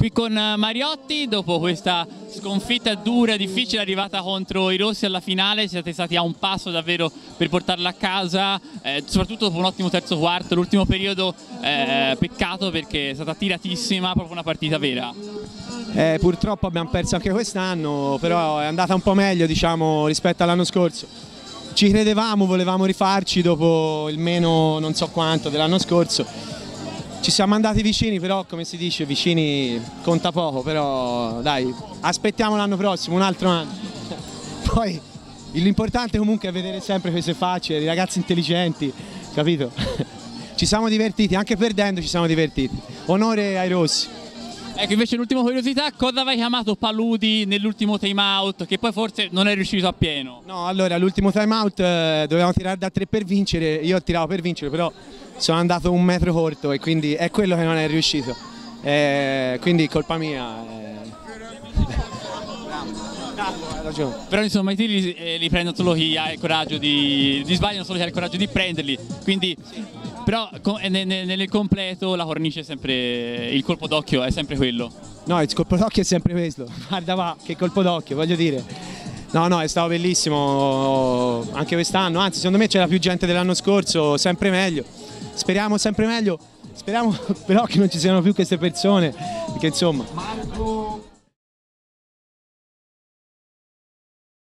Qui con Mariotti, dopo questa sconfitta dura e difficile arrivata contro i rossi alla finale, siete stati a un passo davvero per portarla a casa, soprattutto dopo un ottimo terzo quarto, l'ultimo periodo peccato perché è stata tiratissima, proprio una partita vera. Purtroppo abbiamo perso anche quest'anno, però è andata un po' meglio, diciamo, rispetto all'anno scorso. Ci credevamo, volevamo rifarci dopo il meno non so quanto dell'anno scorso. Ci siamo andati vicini, però come si dice, vicini conta poco, però dai, aspettiamo l'anno prossimo, un altro anno. Poi l'importante comunque è vedere sempre queste facce, i ragazzi intelligenti, capito? Ci siamo divertiti, anche perdendo ci siamo divertiti. Onore ai rossi. Ecco, invece l'ultima curiosità, cosa aveva chiamato Paludi nell'ultimo time out, che poi forse non è riuscito a pieno? No, allora l'ultimo time out dovevamo tirare da 3 per vincere, io tiravo per vincere, però sono andato un metro corto e quindi è quello che non è riuscito, quindi colpa mia. Però insomma i tiri li prendono solo chi ha il coraggio di sbagliano solo chi ha il coraggio di prenderli, quindi però nel completo la cornice è sempre, il colpo d'occhio è sempre quello. No, il colpo d'occhio è sempre questo, guarda va, che colpo d'occhio, voglio dire. No, è stato bellissimo anche quest'anno, anzi secondo me c'era più gente dell'anno scorso, sempre meglio. Speriamo sempre meglio, speriamo però che non ci siano più queste persone, perché insomma...